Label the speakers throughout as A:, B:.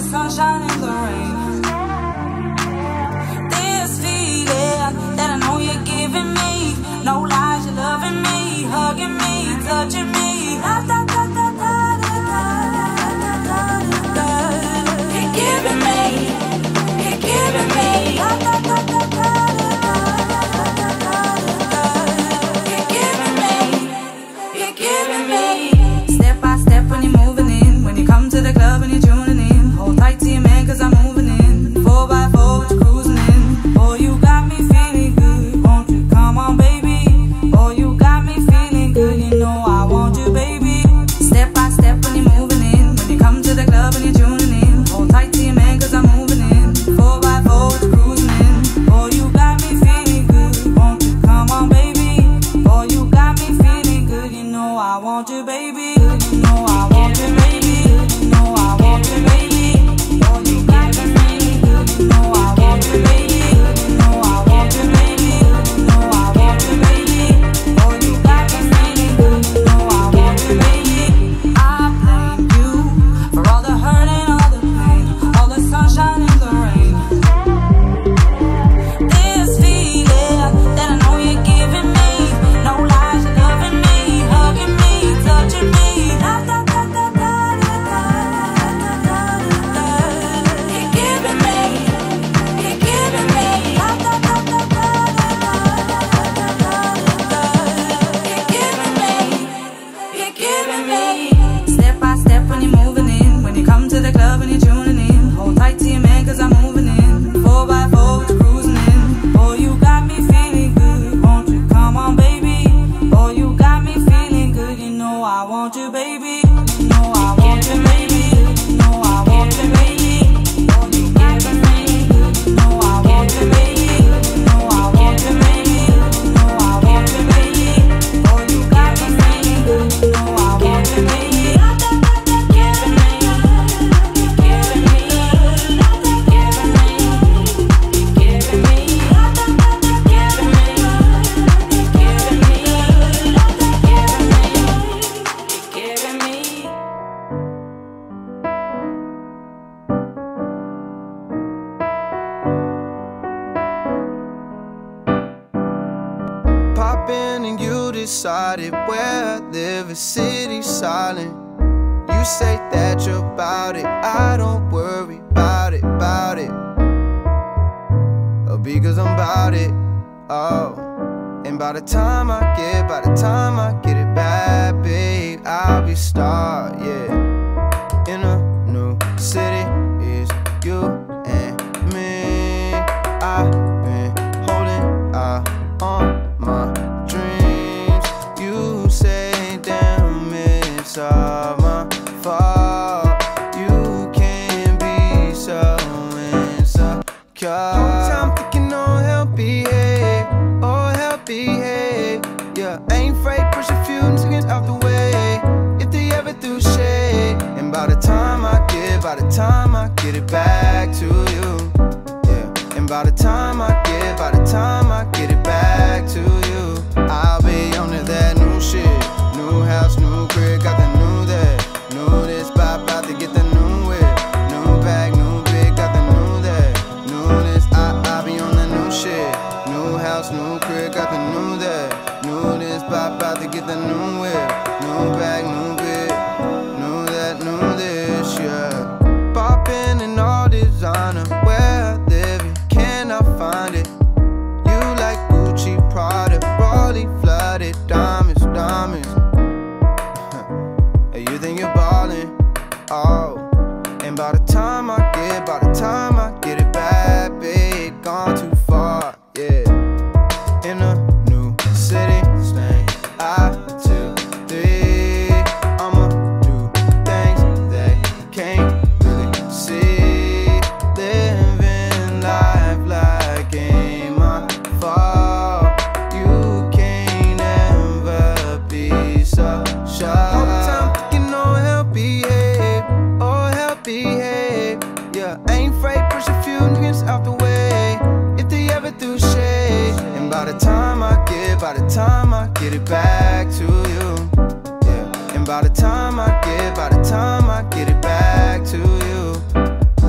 A: sunshine and the rain. This feeling that I know you're giving me, no lies, you're loving me, hugging me, touching me. Da, da, da, da, da, da, da, da, da. You're giving me, you're giving me. Da, da, da, da, da, da, da, da. You're giving me, you're giving me. Step by step when you're moving in, when you come to the club and you're tuning in. Hold tight to your man 'cause I'm moving in. 4x4 with you cruising in. Boy, you got me feeling good. Won't you come on, baby? Boy, you got me feeling good. You know I want you, baby. Step by step when you're moving in, when you come to the club and you're tuning in. Hold tight to your man 'cause I'm moving in. 4x4 with you cruising in. Boy, you got me feeling good. Won't you come on, baby? Boy, you got me feeling good. You know I want you, baby. You know I want you, baby. You know I want you, baby. Boy, you got me feeling good. You know I want you, baby. You know I want you, baby. You know I want you, baby. Boy, you got me feeling good. You know I want you, baby. I blame you for all the hurt and all the pain, all the sunshine and the rain. This feeling that I know you're giving me, no lies, you're loving me, hugging me, touching me. Da, da, da, da, da, da, da, da, da. You're giving me, you're giving me. Da, da, da, da, da, da, da, da. You're giving me, you're giving me. Step by step when you're moving in, when you come to the club and you're tuning in. Hold tight to your man 'cause I'm moving in. 4x4 with you cruising in. Boy, you got me feeling good. Won't you come on, baby? Boy, you got me feeling good. You know I want you, baby. You know I want you, baby. You know I want you, baby. Boy, you got me feeling good. You know I want you, baby. You know I want you, baby. You know I want you, baby. Boy, you got me feeling good. You know I want you, baby. Giving me, giving me, giving me, giving me, giving me, giving me.
B: Poppin' and you decided where I live is city silent. You say that you're about it, I don't worry about it, because I'm about it, oh. And by the time I get it back, babe, I'll be star, yeah. In a new city, is you and me. I've been holding out on my dreams. You say, damn, it's all my fault. You can be so insecure. Whole time thinking, oh, help behave, oh, help behave. Yeah, ain't afraid, push a few niggas out the way if they ever do shade. And by the time I get it back to you, yeah. And by the time I get it back to you, I'll be on to that new shit. New house, new crib, got the new that. New this, about to get the new whip. New bag, new big, got the new that. New this, I'll be on the new shit. New house, new crib, got the new that. New this, about to get the new whip. New bag, new big, new that, new this, yeah. Poppin' in all designer, where I live, can I find it? You like Gucci, Prada, Rolly, flooded, diamonds, diamonds. Hey, you think you're ballin', oh. And by the time I get it back, babe, gone too far, yeah. In a new city, staying out till 3. I'ma do things they can't really see. Living life like ain't my fault. You can't ever be so shy. Whole time thinking, oh, help behave, oh, help behave. Yeah, ain't afraid, push a few niggas out the way if they ever do shade. And by the time I get it back to you, yeah. And by the time I get it back to you,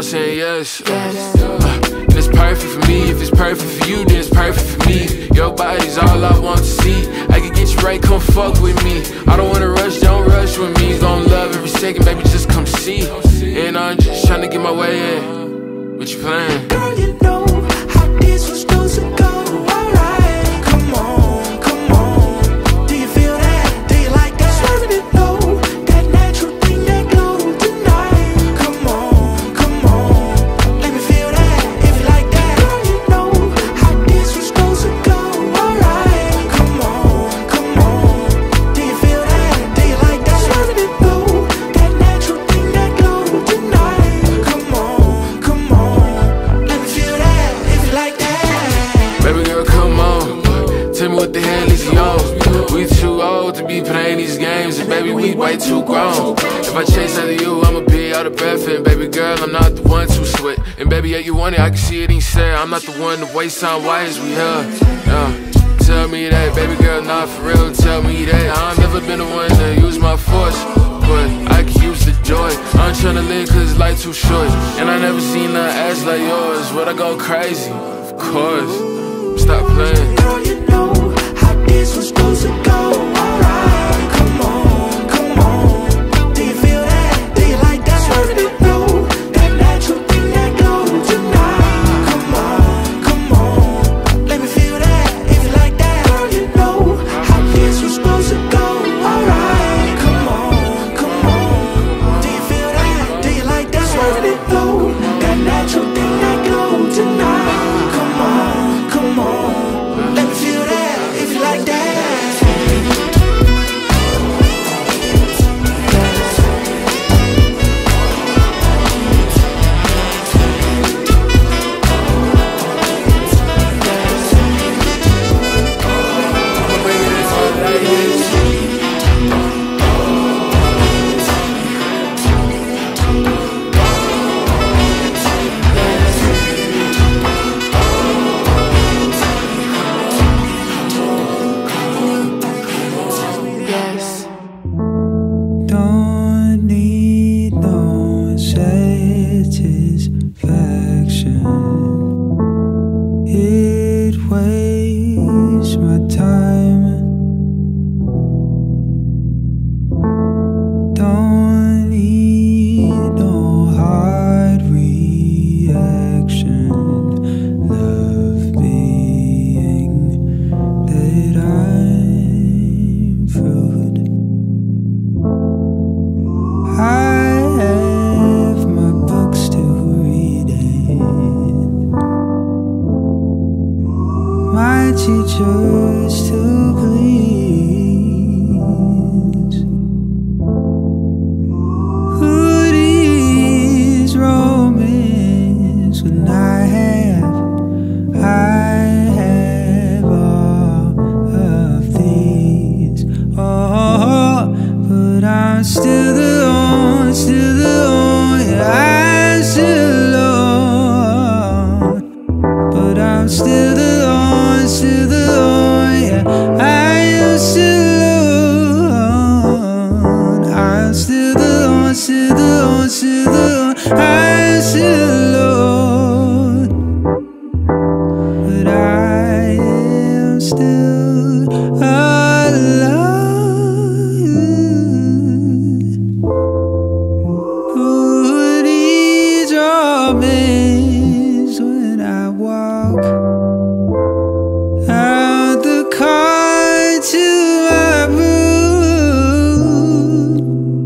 C: saying yes. And it's perfect for me. If it's perfect for you, then it's perfect for me. Your body's all I want to see. I can get you right, come fuck with me. I don't wanna rush, don't rush with me. Gon' love every second, baby, just come see. And I'm just trying to get my way in. What you playing?
D: Girl, you know how this was supposed to go. Alright, come on, come on. Do you feel that? Do you like that? Swerving it low, that natural thing that glow tonight. Come on, come on. Let me feel that, if you like that. Girl, you know how this was supposed to go. Alright, come on, come on. Do you feel that? Do you like that? Swerving it low, that natural thing that glow tonight. Come on, come on. Let me feel that, if you like that.
C: Baby girl, come on. Tell me what the hell is you on? We too old to be playing these games, and baby, we way too grown. If I chase after you, I'ma be out of breath, and baby girl, I'm not the one to sweat. And baby, yeah, you want it, I can see it and say I'm not the one to waste time. Why is we here? Tell me that, baby girl, not for real. Tell me that I've never been the one to use my force, but I can use the joy. I'm tryna live cause life too short, and I never seen an ass like yours. Would I go crazy? Of course. Stop playing.
D: Girl, you know how this was supposed to go. Alright, come on, come on. Do you feel that? Do you like that? Swerving it low, that natural thing that glow tonight. Come on, come on. Let me feel that, if you like that. Girl, you know how this was supposed to go. Alright, come on, come on. Do you feel that? Do you like that? Swerving it low, that natural thing that glow tonight. Come on, come on. Let me feel that, if you like that.
B: Don't need no satisfaction. It wastes my time. Don't need no hard reaction. Love being that I'm fruit. I have my books to read and my teachers to please. Who needs romance when I have all of these? Oh, but I'm still the one, yeah, I'm still alone. But I'm still the one, yeah, I am still alone. I'm still the one, I'm still alone. But I am still alone. Who needs romance when I walk out the car to my room?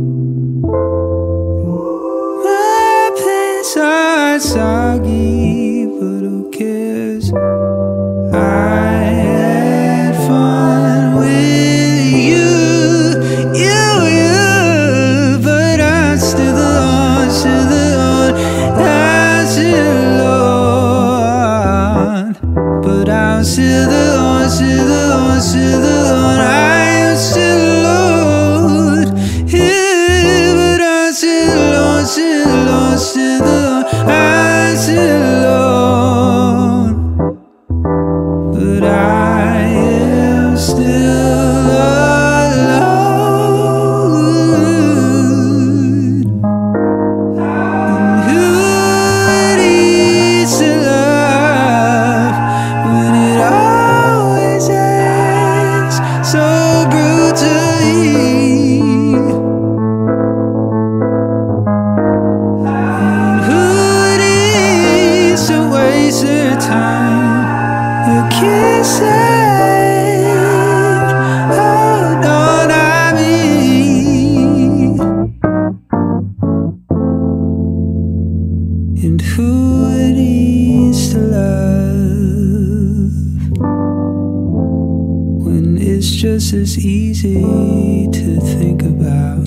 B: My pants are soggy, but who cares? I had fun with you, but I'm still alone, I'm still alone. But I'm still alone, I am still alone. Yeah, but I'm still alone, I'm still alone. But I am still alone. And who easily. And who it is to waste their time with kissing? Oh, don't I mean? And who it is to love when it's just as easy to think about,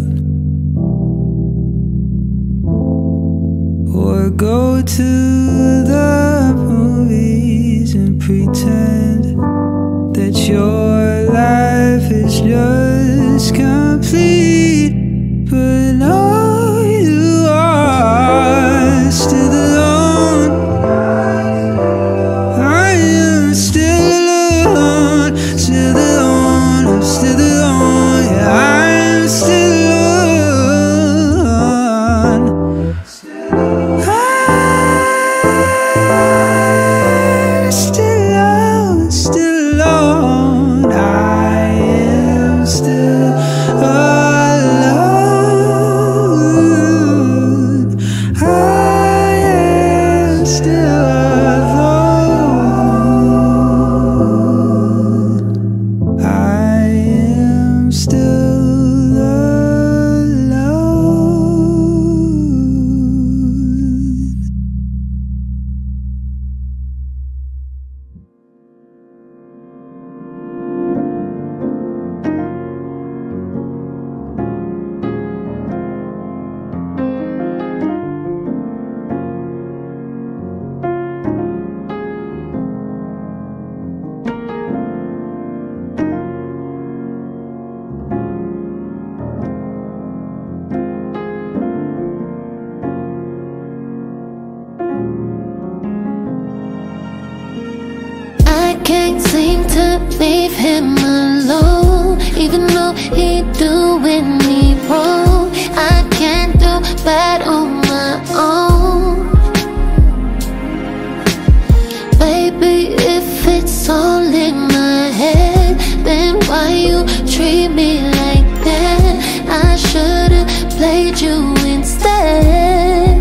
B: or go to the movies and pretend that your life is just complete, but no, you are still alone. I am still alone, still alone, I'm still alone, yeah, I'm still alone. I'm still alone, still alone, I am still alone. I am still alone. I am still alone.
E: I can't seem to leave him alone, even though he doing me wrong. I can't do bad on my own. Baby, if it's all in my head, then why you treat me like that? I should've played you instead.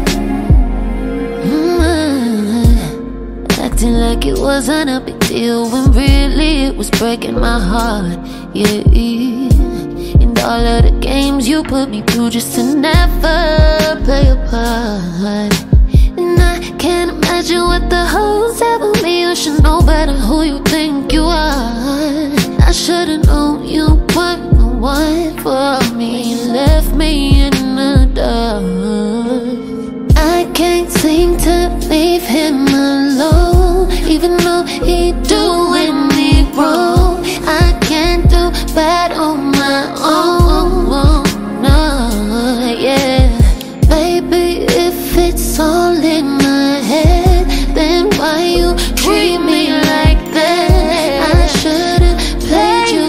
E: Acting like it wasn't a big deal when really it was breaking my heart, yeah. And all of the games you put me through just to never play a part. And I can't imagine what the hoes ever me. You should know better who you think you are. I should've known you weren't the one for me. You left me in the dark. I can't seem to leave him alone, even though he doing me wrong. I can't do bad on my own, no, yeah. Baby, if it's all in my head, then why you treat me like that? I should've played you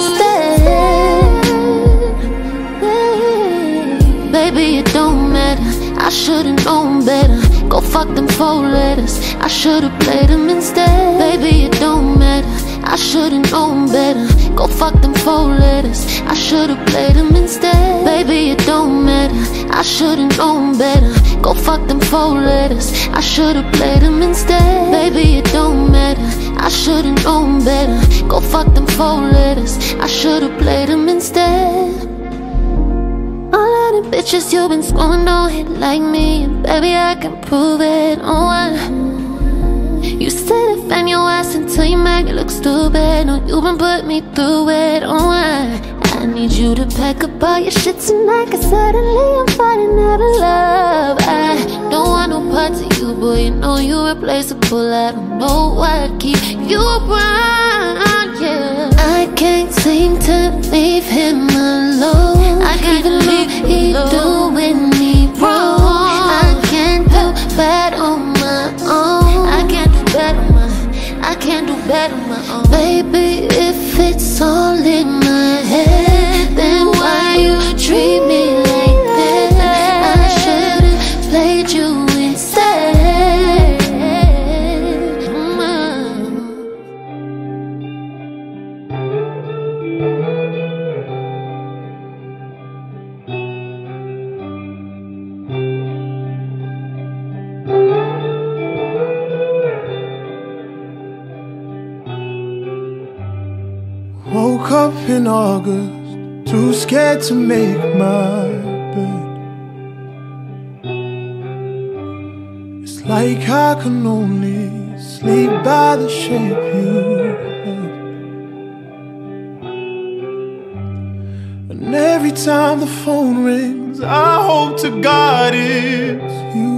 E: instead. Baby, it don't matter, I should've known better. Go fuck them 4 letters, I should've played them instead. Baby, it don't matter, I should've known better. Go fuck them 4 letters, I should've played them instead. Baby, it don't matter, I should've known better. Go fuck them 4 letters, I should've played them instead. Baby, it don't matter, I should've known better. Go fuck them 4 letters, I should've played them instead. All of them bitches you been scrolling don't hit like me, and baby, I can prove it. Oh, you said defend your ass until you make me look stupid. No, you been put me through it. Oh, I need you to pack up all your shit tonight, cause suddenly I'm falling out of love. I don't want no parts of you, boy, you know you replaceable. I don't know why I keep you around, yeah. I can't seem to leave him alone, I can't even leave he doing me wrong. I can't do bad on my own, I can't do bad on my, I can't do bad on my own. Baby, if it's all in my head, then why you treat me like that? I should've played you instead.
D: August, too scared to make my bed. It's like I can only sleep by the shape you left. And every time the phone rings, I hope to God it's you.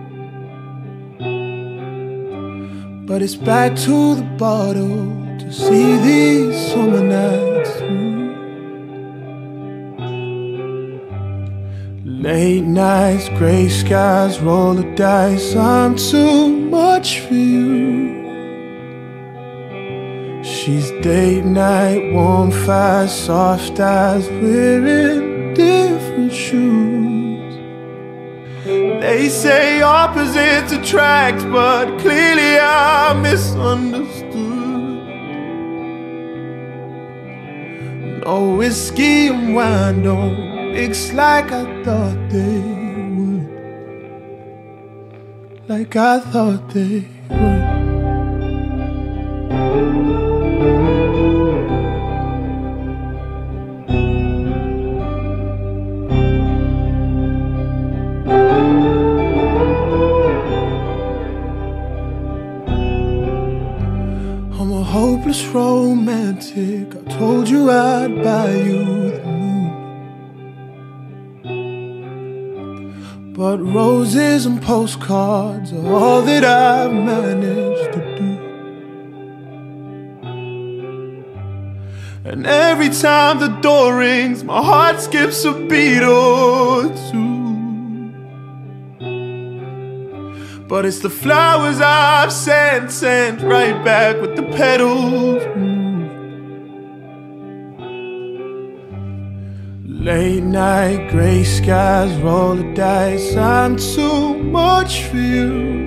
D: But it's back to the bottle to see these summer nights through. Late nights, gray skies, roll the dice. I'm too much for you. She's date night, warm fires, soft eyes. We're in different shoes. They say opposites attract, but clearly I misunderstood. No whiskey and wine don't mix like I thought they would. Like I thought they would. I'm a hopeless romantic. I told you I'd buy you the moon, but roses and postcards are all that I've managed to do. And every time the door rings, my heart skips a beat or two. But it's the flowers I've sent right back with the petals moved. Late night, gray skies, roll the dice. I'm too much for you.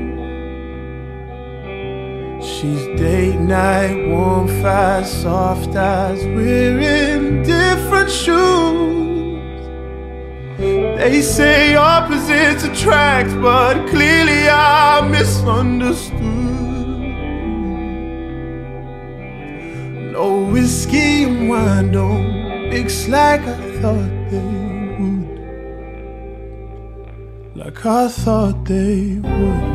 D: She's date night, warm fires, soft eyes. We're in different shoes. They say opposites attract, but clearly I misunderstood. No whiskey and wine don't mix like I thought they would. Like I thought they would.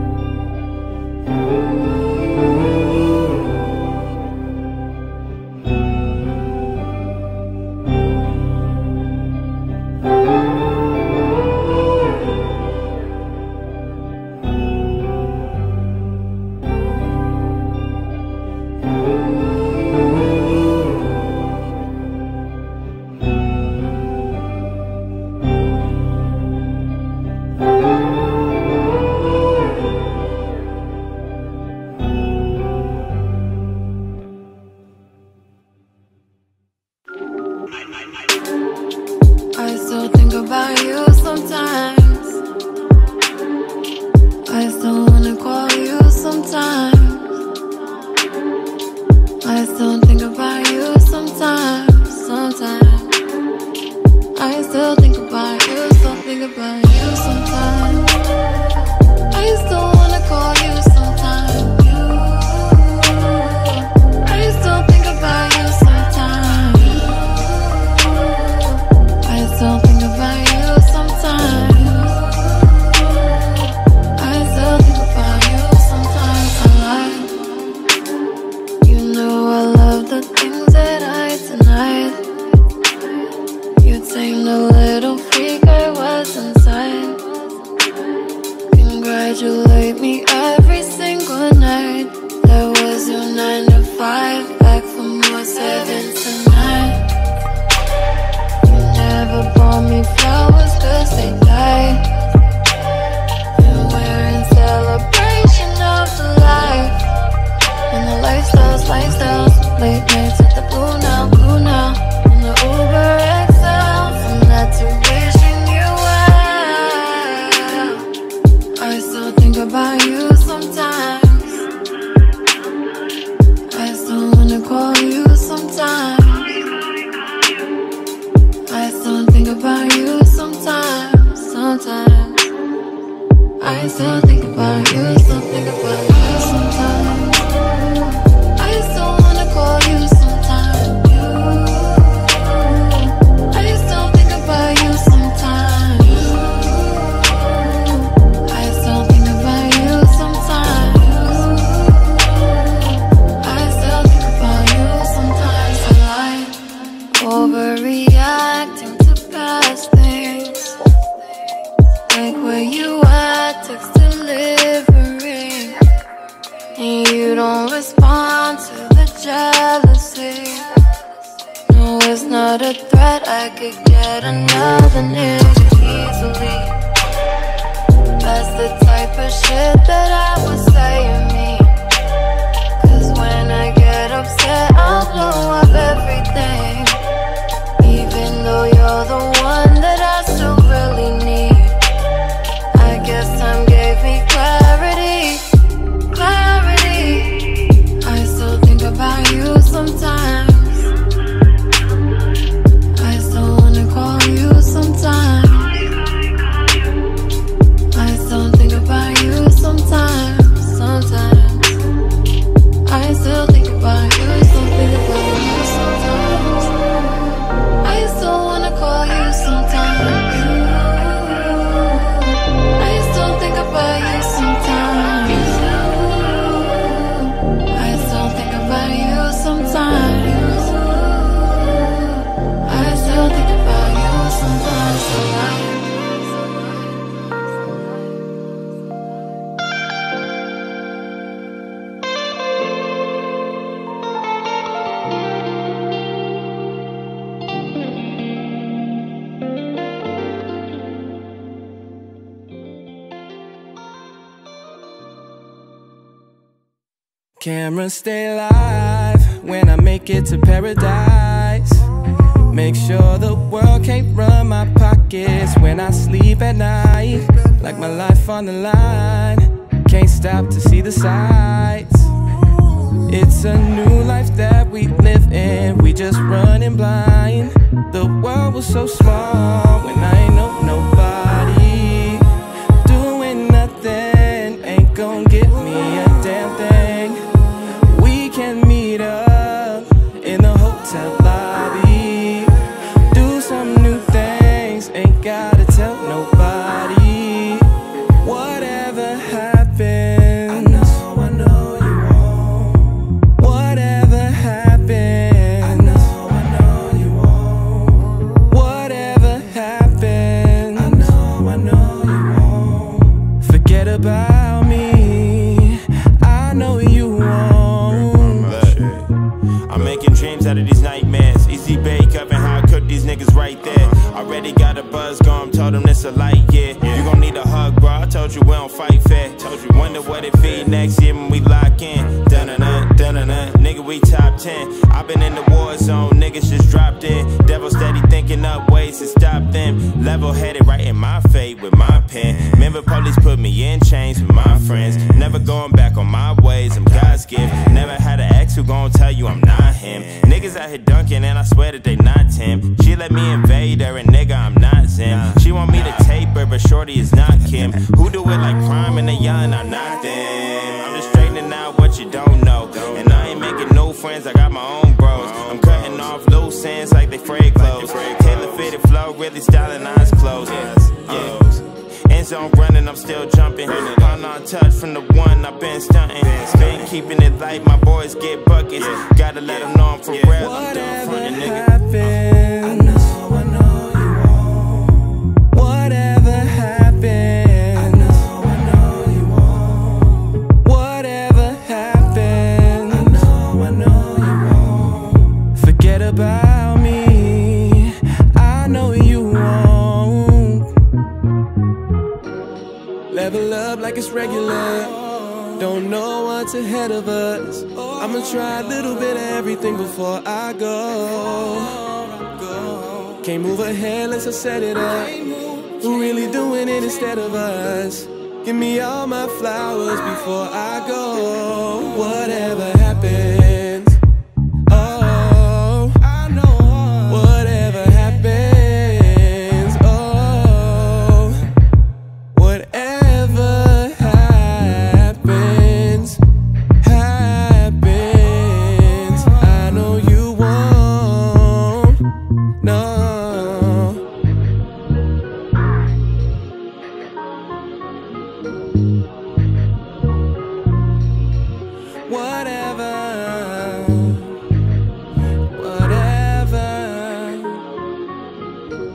F: I still think about you sometimes. I still wanna call you sometimes. I still think about you sometimes, sometimes. I still think about you, still think about you sometimes. I still wanna call you sometimes. I still think about you sometimes. I still think about you sometimes. I still think about you sometimes. I lie. You know I love the things that I denied. You'd say the little freak I was inside. Congratulate me every single night. That was your 9 to 5, back from your 7 to 9. Never bought me flowers 'cause they died. And we're in celebration of the life. And the lifestyles, late nights at the Blue Now, and the Uber XLs, and that's to wishing you well. I still think about you sometimes. I still wanna call you sometimes. I still think about you sometimes, sometimes. I still think about you, still think about you sometimes. I still wanna call you sometimes. reacting to past things. Like where you at, text delivering, and you don't respond to the jealousy. No, it's not a threat, I could get another nigga easily. That's the type of shit that I would say to me. Cause when I get upset, I'll blow up everything. Even though you're the one that I still really need. I guess time gave me clarity, clarity. I still think about you sometimes. I still wanna call you sometimes. I still think about you sometimes, sometimes. I still think about you, still think about you sometimes. I still wanna call you sometimes. I still think about you sometimes. I still think about you sometimes. I still think about you sometimes.
B: Camera stay live when I make it to paradise. Make sure the world can't run my pockets when I sleep at night. Like my life on the line, can't stop to see the sights. It's a new life that we live in, we just running blind. The world was so small when I ain't know nobody. Doing nothing ain't gon' get me a damn thing. We can meet up in the hotel lobby. Do some new things, ain't gotta tell nobody. Whatever happens, I know you won't. Whatever happens, I know you won't. Whatever happens, I know you won't. Forget about me, I know you won't.
G: I'm making dreams out of these nightmares. Easy bake up and how I cook these niggas right there. Already got a buzz going, told them this a light year. You gon' need a hug, bro. I told you we don't fight fair. Wonder what it feed next year when we lock in. Dun-dun-dun, dun-dun-dun. Nigga, we top 10. I've been in the war zone, niggas just dropped in. Devil steady thinking up ways to stop them. Level headed, writing my fate with my pen. Remember, police put me in chains with my friends. Never going back on my ways, I'm God's gift. Never had an ex who gon' tell you I'm not him. Niggas out here dunking and I swear that they not Tim. She let me invade her and nigga, I'm not Zim. She want me to tape her, but shorty is not Kim. Who do it like Prime and they young, I'm not them. I'm just straightening out what you don't know. And I ain't making no friends, I got my own bros. I'm cutting off loose ends like they frayed clothes. Tailor fitted flow, really styling eyes closed. Yeah. End zone running, I'm still jumping. Pound on touch from the one I've been stunting. Been keeping it light, my boys get buckets. Gotta let them know I'm for real, I'm done frontin', nigga.
B: I know you won't. Whatever happens, I know you won't. Whatever happens, I know you won't. Forget about me, I know you won't. Level up like it's regular. Don't know what's ahead of us. I'ma try a little bit of everything before I go. Can't move ahead unless I set it up. Who really doing it instead of us? Give me all my flowers before I go. Whatever happens, oh, I know. Whatever happens, oh, whatever happens, happens. I know you won't, no. Whatever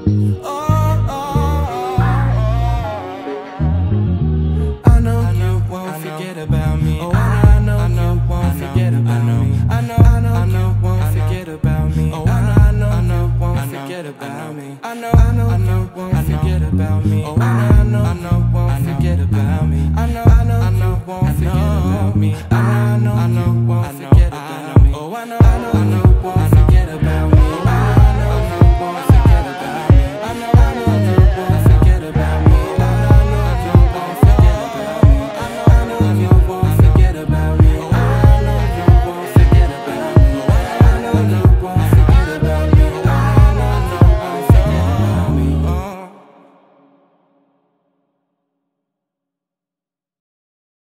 B: Oh,